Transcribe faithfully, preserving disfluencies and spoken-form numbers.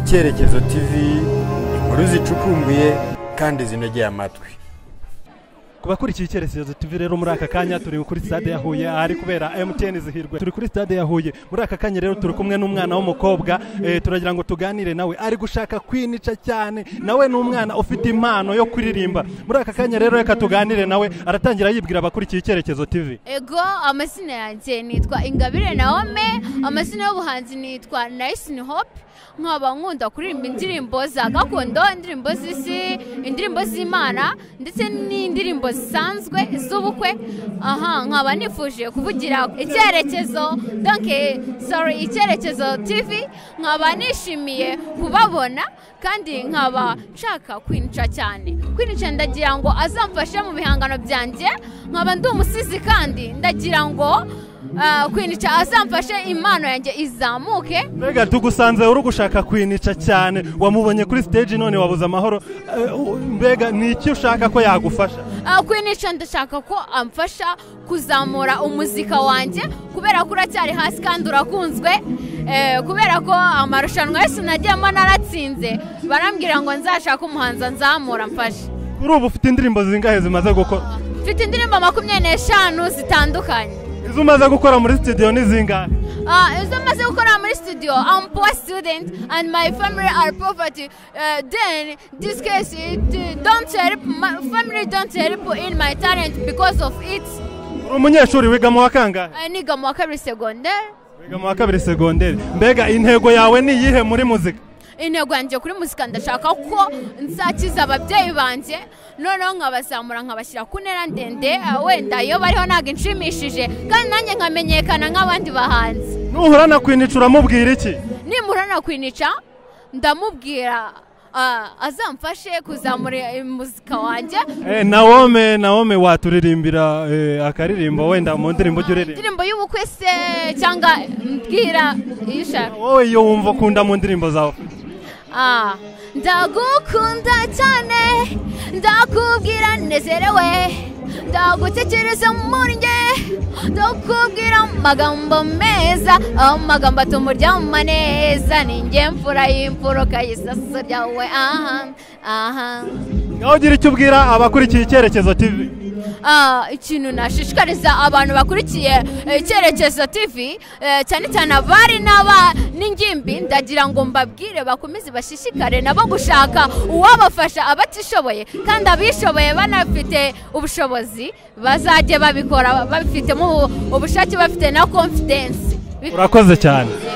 Icyerekezo T V, inkuru zicukumbuye kandi zinogeye amatwi. Kubakurikiye Icyerekezo T V rero muri aka kanya turi kuri stade ya Huye ari kubera M T N zihirwe. Turi kuri stade ya Huye muri aka kanya rero turi kumwe n'umwana w'umukobwa eh, turagira ngo tuganire nawe ari gushaka kwinica cyane nawe n'umwana ufite impano yo kuririmba. Muri aka kanya rero reka tuganire nawe aratangira yibwira abakurikiye Icyerekezo T V. Ego amazina yanjye nitwa Ingabire Naome, amazina y'ubuhanzi nitwa Nice Hope. Nkaba nkunda kuririmba indirimbo za gakondo, indirimbo z'isi, indirimbo z'Imana ndetse n'indirimbo zisanzwe z'ubukwe. Aha nkaba nifuje kuvugira Icyerekezo, donc sorry Icyerekezo T V. Nkaba nishimiye kubabona kandi nkaba nshaka kwinica cyane. Kwinica ndagira ngo azamfashe mu bihangano byanjye, nkaba ndi umusizi kandi ndagira ngo Uh, kwinica azamfashe impano yanjye izamuke. Mbega tugusanze uri gushaka kwinica cyane, wamubonye kuri stage none wabuza amahoro. Uh, mbega ni iki ushaka ko yagufasha? Uh, kwinica ndashaka ko amfasha kuzamura umuzika wanjye kubera ko uracyari hasi kandi urakunzwe. Eh, kubera ko amarushanwa yose nagiyemo naratsinze, barambwira ngo nzashaka umuhanzi nzamura mfashe. Kuri ubu ufite indirimbo zingahe zimaze gukora? Mfite indirimbo makumyabiri n'eshanu zitandukanye. Izo umaze gukora muri studio ni zingahe? Ah, izo umaze gukora muri studio, I'm poor student and my family are poverty. Uh, then this case it uh, don't help my family don't help in my talent because of it. Umunyeshuri wiga mu wakangahe? Uh, niga mu wa kabiri secondaire. Wiga mu wa kabiri secondaire. Mbega intego yawe ni yihe muri muzika? Intego yanjye kuri muzika ndashaka ko nzakiza ababyeyi banjye, noneho nkabazamura nkabashyira ku ntera ndende, wenda iyo bariho ntabwo inshimishije kandi nanjye nkamenyekana nk'abandi bahanzi. Nuhura na kwinica uramubwira iki? Nimura na kwinica ndamubwira uh, azamfashe kuzamura muzika wanjye. Eh, Naome Naome waturirimbira eh, akaririmbo wenda mu ndirimbo y'uririmba. Indirimbo y'ubukwe se cyangwa mbwira ishaka. Wowe iyo wumva kunda mu ndirimbo zawe? Ah, ndagukunda cyane, ndakubwira nezerewe, ndagutekereza muri nge, ndakubwira amagambo meza, amagambo atuma uryama neza, ninjye mfura y'imfuruka y'isaso ryawe. Aha aha ngaho ugira icyo ubwira abakurikiye Icyerekezo T V? Ah, ikintu nashishikariza abantu bakurikiye Icyerekezo T V cyane cyane abari n'aba n'ingimbi, ndagira ngo mbabwire bakomeze bashishikare nabo gushaka uwabafasha abatishoboye kandi abishoboye banafite ubushobozi bazajye babikora babifitemo ubushake bafite na confidence. Urakoze cyane.